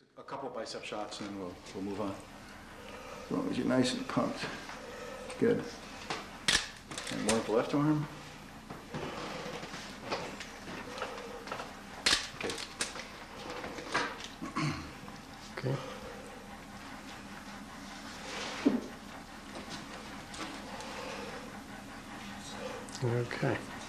a couple bicep shots and then we'll move on. As long as you're nice and pumped. Good. And one with the left arm. Okay. Okay. Okay.